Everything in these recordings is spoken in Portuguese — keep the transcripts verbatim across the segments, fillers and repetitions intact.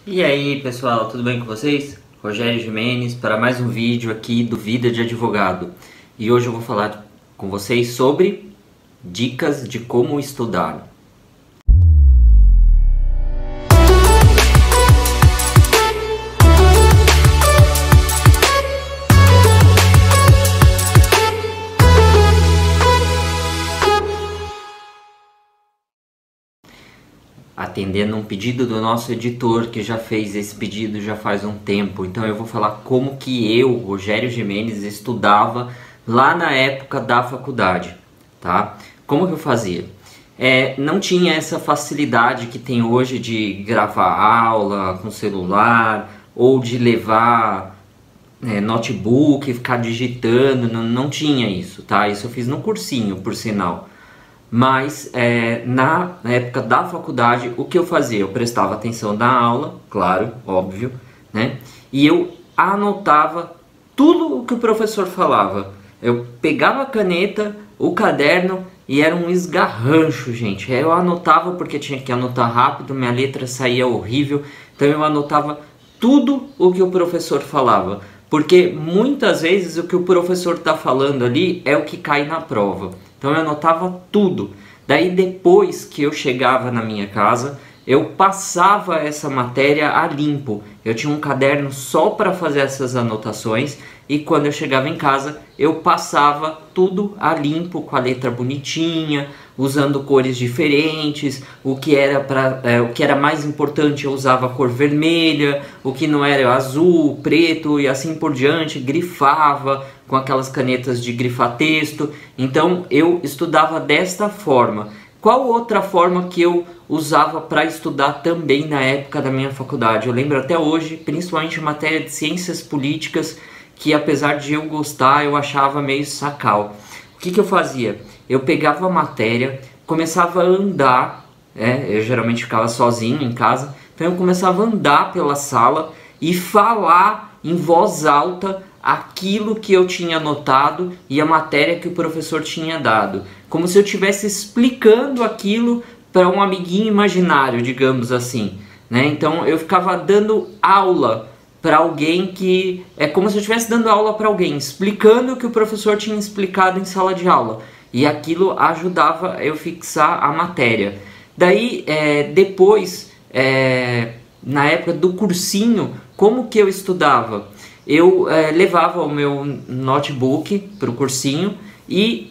E aí pessoal, tudo bem com vocês? Rogério Gimenez para mais um vídeo aqui do Vida de Advogado. E hoje eu vou falar com vocês sobre dicas de como estudar. Atendendo um pedido do nosso editor, que já fez esse pedido já faz um tempo. Então eu vou falar como que eu, Rogério Gimenez, estudava lá na época da faculdade, tá? Como que eu fazia? É, não tinha essa facilidade que tem hoje de gravar aula com celular, ou de levar é, notebook e ficar digitando, não, não tinha isso, tá? Isso eu fiz no cursinho, por sinal. Mas é, na época da faculdade, o que eu fazia? Eu prestava atenção na aula, claro, óbvio, né? E eu anotava tudo o que o professor falava. Eu pegava a caneta, o caderno e era um esgarrancho, gente. Eu anotava porque tinha que anotar rápido, minha letra saía horrível. Então eu anotava tudo o que o professor falava. Porque muitas vezes o que o professor está falando ali é o que cai na prova. Então eu anotava tudo. Daí depois que eu chegava na minha casa, eu passava essa matéria a limpo. Eu tinha um caderno só para fazer essas anotações e quando eu chegava em casa, eu passava tudo a limpo, com a letra bonitinha, usando cores diferentes. O que era para, é, o que era mais importante eu usava a cor vermelha, o que não era azul, preto e assim por diante, grifava com aquelas canetas de grifar texto. Então eu estudava desta forma. Qual outra forma que eu usava para estudar também na época da minha faculdade? Eu lembro até hoje, principalmente em matéria de ciências políticas, que apesar de eu gostar, eu achava meio sacal. O que que eu fazia? Eu pegava a matéria, começava a andar, né? Eu geralmente ficava sozinho em casa, então eu começava a andar pela sala e falar em voz alta aquilo que eu tinha anotado e a matéria que o professor tinha dado, como se eu estivesse explicando aquilo para um amiguinho imaginário, digamos assim, né? Então eu ficava dando aula para alguém, que é como se eu estivesse dando aula para alguém, explicando o que o professor tinha explicado em sala de aula, e aquilo ajudava eu fixar a matéria. Daí é, depois, é, na época do cursinho, como que eu estudava? Eu é, levava o meu notebook para o cursinho e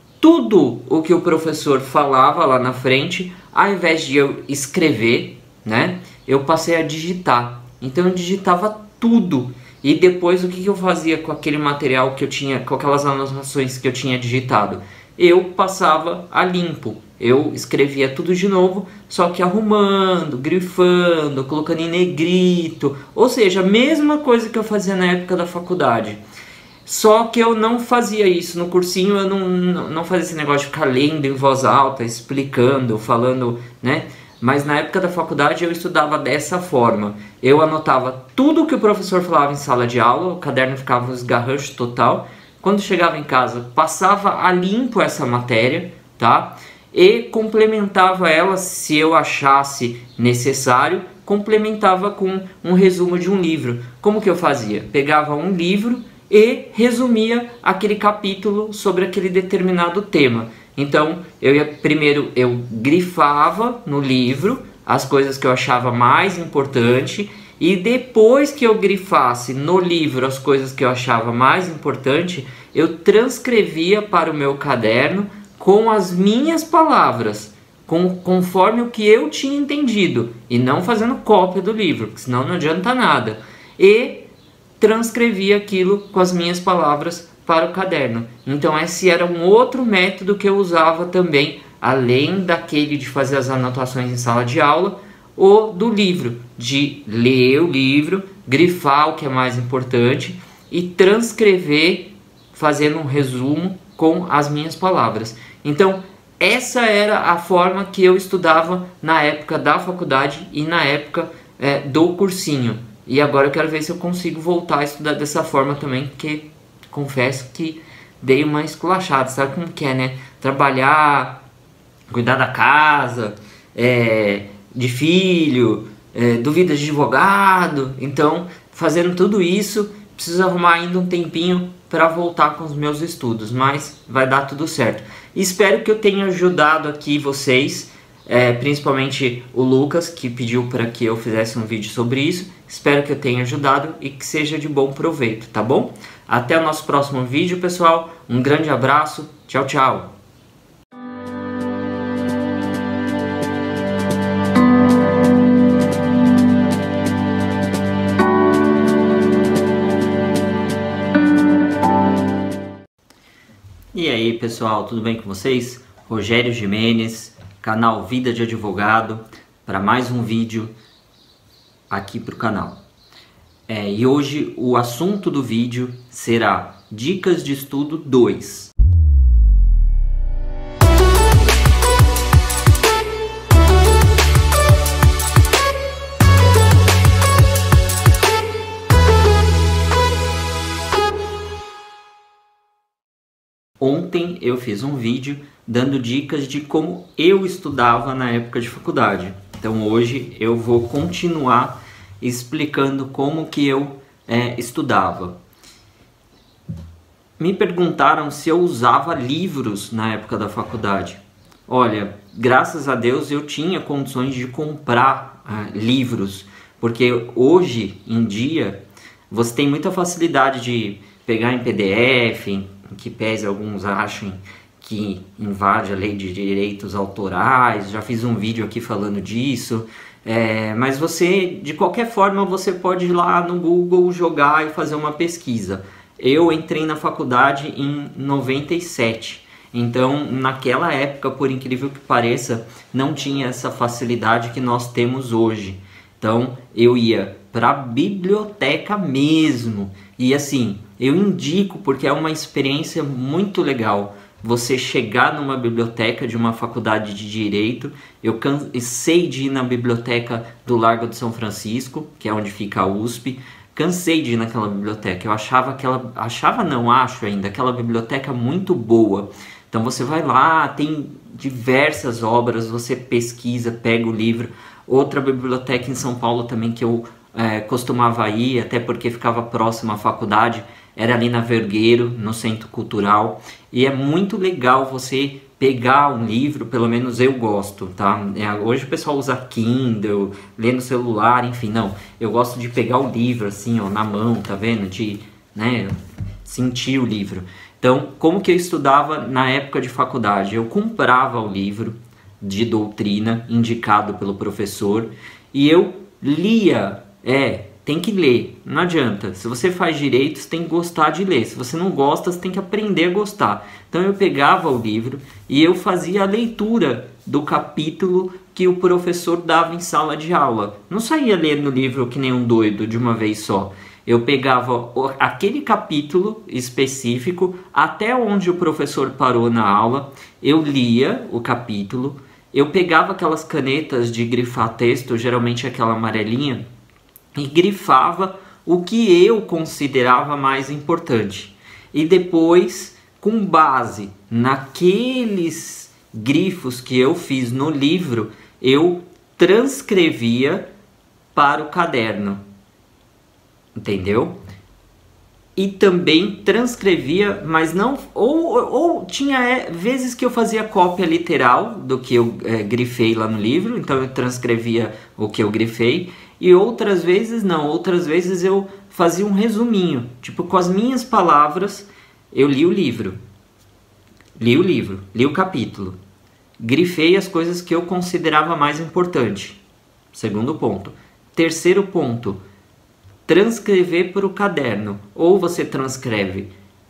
tudo o que o professor falava lá na frente, ao invés de eu escrever, né, eu passei a digitar. Então eu digitava tudo. E depois o que, que eu fazia com aquele material que eu tinha, com aquelas anotações que eu tinha digitado? Eu passava a limpo. Eu escrevia tudo de novo, só que arrumando, grifando, colocando em negrito. Ou seja, a mesma coisa que eu fazia na época da faculdade. Só que eu não fazia isso no cursinho, eu não, não, não fazia esse negócio de ficar lendo em voz alta, explicando, falando, né? Mas na época da faculdade eu estudava dessa forma. Eu anotava tudo que o professor falava em sala de aula, o caderno ficava um esgarrancho total. Quando chegava em casa, passava a limpo essa matéria, tá? E complementava ela, se eu achasse necessário, complementava com um resumo de um livro. Como que eu fazia? Pegava um livro e resumia aquele capítulo sobre aquele determinado tema. Então, eu ia primeiro eu grifava no livro as coisas que eu achava mais importante, e depois que eu grifasse no livro as coisas que eu achava mais importante, eu transcrevia para o meu caderno com as minhas palavras, com, conforme o que eu tinha entendido, e não fazendo cópia do livro, porque senão não adianta nada. E transcrevia aquilo com as minhas palavras para o caderno. Então esse era um outro método que eu usava também, além daquele de fazer as anotações em sala de aula, ou do livro, de ler o livro, grifar o que é mais importante e transcrever, fazendo um resumo com as minhas palavras. Então essa era a forma que eu estudava na época da faculdade e na época é, do cursinho. E agora eu quero ver se eu consigo voltar a estudar dessa forma também, porque confesso que dei uma esculachada, sabe como que é, né? Trabalhar, cuidar da casa, é, de filho, é, dúvidas de advogado. Então, fazendo tudo isso, preciso arrumar ainda um tempinho para voltar com os meus estudos, mas vai dar tudo certo. Espero que eu tenha ajudado aqui vocês, é, principalmente o Lucas, que pediu para que eu fizesse um vídeo sobre isso. Espero que eu tenha ajudado e que seja de bom proveito, tá bom? Até o nosso próximo vídeo, pessoal. Um grande abraço. Tchau, tchau. E aí, pessoal, tudo bem com vocês? Rogério Gimenez, canal Vida de Advogado, para mais um vídeo aqui para o canal. É, e hoje o assunto do vídeo será Dicas de Estudo dois. Ontem eu fiz um vídeo dando dicas de como eu estudava na época de faculdade. Então hoje eu vou continuar explicando como que eu é, estudava. Me perguntaram se eu usava livros na época da faculdade. Olha, graças a Deus eu tinha condições de comprar uh, livros, porque hoje em dia você tem muita facilidade de pegar em P D F, em que pese alguns achem que invade a lei de direitos autorais. Já fiz um vídeo aqui falando disso. É, mas você, de qualquer forma, você pode ir lá no Google jogar e fazer uma pesquisa. Eu entrei na faculdade em noventa e sete, então naquela época, por incrível que pareça, não tinha essa facilidade que nós temos hoje. Então eu ia para a biblioteca mesmo, e assim, eu indico porque é uma experiência muito legal. Você chegar numa biblioteca de uma faculdade de Direito. Eu cansei de ir na biblioteca do Largo de São Francisco, que é onde fica a U S P. Cansei de ir naquela biblioteca. Eu achava aquela, achava não, acho ainda, aquela biblioteca muito boa. Então você vai lá, tem diversas obras, você pesquisa, pega o livro. Outra biblioteca em São Paulo também que eu é, costumava ir, até porque ficava próximo à faculdade, era ali na Vergueiro, no Centro Cultural. E é muito legal você pegar um livro, pelo menos eu gosto, tá? É, hoje o pessoal usa Kindle, lê no celular, enfim, não. Eu gosto de pegar o livro assim, ó, na mão, tá vendo? De, né, sentir o livro. Então, como que eu estudava na época de faculdade? Eu comprava o livro de doutrina indicado pelo professor e eu lia, é... Tem que ler, não adianta. Se você faz direito, você tem que gostar de ler. Se você não gosta, você tem que aprender a gostar. Então eu pegava o livro e eu fazia a leitura do capítulo que o professor dava em sala de aula. Não saía lendo o livro que nem um doido de uma vez só. Eu pegava aquele capítulo específico até onde o professor parou na aula. Eu lia o capítulo. Eu pegava aquelas canetas de grifar texto, geralmente aquela amarelinha, e grifava o que eu considerava mais importante. E depois, com base naqueles grifos que eu fiz no livro, eu transcrevia para o caderno. Entendeu? E também transcrevia, mas não... Ou, ou tinha é, vezes que eu fazia cópia literal do que eu é, grifei lá no livro, então eu transcrevia o que eu grifei. E outras vezes não, outras vezes eu fazia um resuminho, tipo com as minhas palavras, eu li o livro, li o livro, li o capítulo, grifei as coisas que eu considerava mais importante. Segundo ponto. Terceiro ponto, transcrever para o caderno. Ou você transcreve,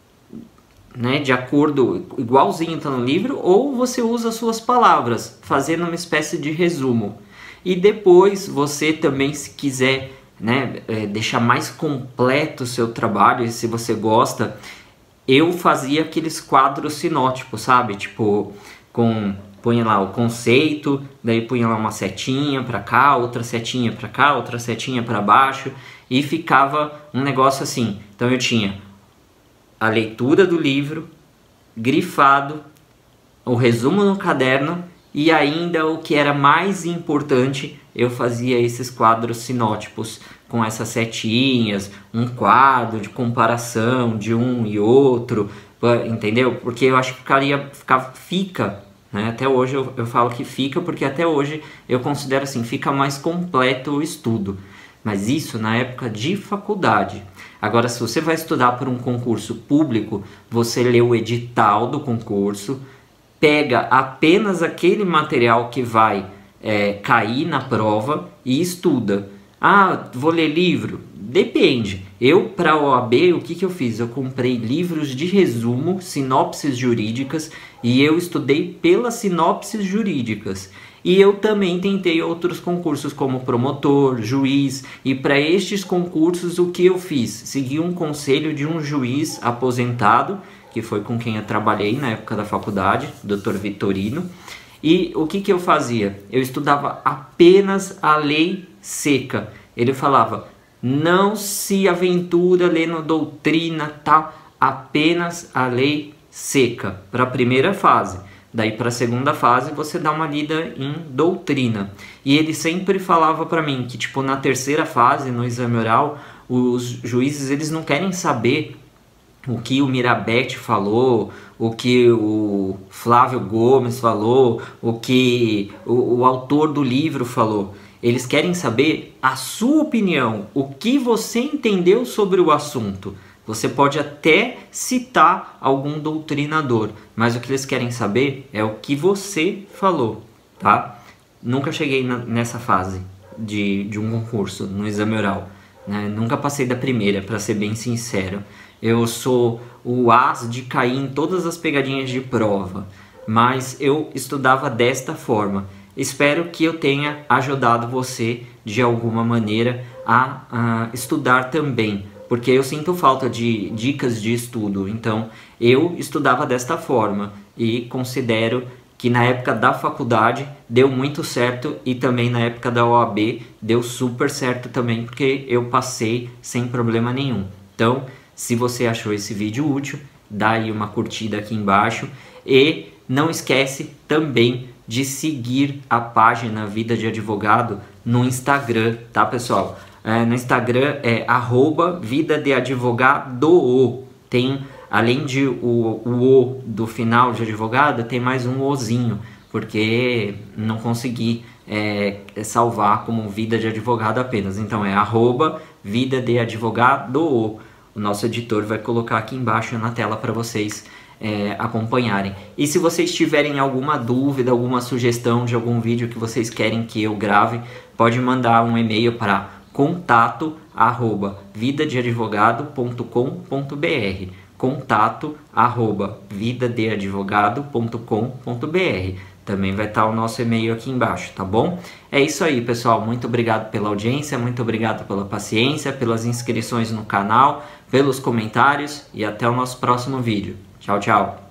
né, de acordo, igualzinho está no livro, ou você usa as suas palavras, fazendo uma espécie de resumo. E depois você também, se quiser, né, é, deixar mais completo o seu trabalho, e se você gosta, eu fazia aqueles quadros sinóticos, sabe? Tipo, com, punha lá o conceito, daí punha lá uma setinha para cá, outra setinha para cá, outra setinha para baixo, e ficava um negócio assim. Então eu tinha a leitura do livro, grifado, o resumo no caderno, e ainda o que era mais importante eu fazia esses quadros sinótipos com essas setinhas, um quadro de comparação de um e outro, entendeu? Porque eu acho que ficaria, fica, fica né? Até hoje eu, eu falo que fica, porque até hoje eu considero assim, fica mais completo o estudo. Mas isso na época de faculdade. Agora, se você vai estudar para um concurso público, você lê o edital do concurso, pega apenas aquele material que vai é, cair na prova e estuda. Ah, vou ler livro? Depende. Eu, para a O A B, o que, que eu fiz? Eu comprei livros de resumo, sinopses jurídicas, e eu estudei pelas sinopses jurídicas. E eu também tentei outros concursos como promotor, juiz, e para estes concursos o que eu fiz? Segui um conselho de um juiz aposentado, que foi com quem eu trabalhei na época da faculdade, doutor Vitorino. E o que, que eu fazia? Eu estudava apenas a lei seca. Ele falava, não se aventura lendo doutrina, tal, apenas a lei seca, para a primeira fase. Daí para a segunda fase você dá uma lida em doutrina. E ele sempre falava para mim que tipo na terceira fase, no exame oral, os juízes eles não querem saber o que o Mirabete falou, o que o Flávio Gomes falou, o que o, o autor do livro falou. Eles querem saber a sua opinião, o que você entendeu sobre o assunto. Você pode até citar algum doutrinador, mas o que eles querem saber é o que você falou, tá? Nunca cheguei na, nessa fase de, de um concurso, no exame oral, né? Nunca passei da primeira, para ser bem sincero. Eu sou o as de cair em todas as pegadinhas de prova, mas eu estudava desta forma. Espero que eu tenha ajudado você de alguma maneira a, a estudar também, porque eu sinto falta de dicas de estudo. Então eu estudava desta forma e considero que na época da faculdade deu muito certo e também na época da O A B deu super certo também, porque eu passei sem problema nenhum. Então, se você achou esse vídeo útil, dá aí uma curtida aqui embaixo e não esquece também de seguir a página Vida de Advogado no Instagram, tá pessoal? É, no Instagram é arroba Vida de Advogado. Tem, além de o, o O do final de advogado, tem mais um Ozinho, porque não consegui é, salvar como Vida de Advogado apenas. Então é arroba Vida de Advogado. O nosso editor vai colocar aqui embaixo na tela para vocês é, acompanharem. E se vocês tiverem alguma dúvida, alguma sugestão de algum vídeo que vocês querem que eu grave, pode mandar um e-mail para contato arroba vida de advogado ponto com ponto br, contato arroba vida de advogado ponto com ponto br. Também vai estar o nosso e-mail aqui embaixo, tá bom? É isso aí, pessoal. Muito obrigado pela audiência, muito obrigado pela paciência, pelas inscrições no canal, pelos comentários e até o nosso próximo vídeo. Tchau, tchau!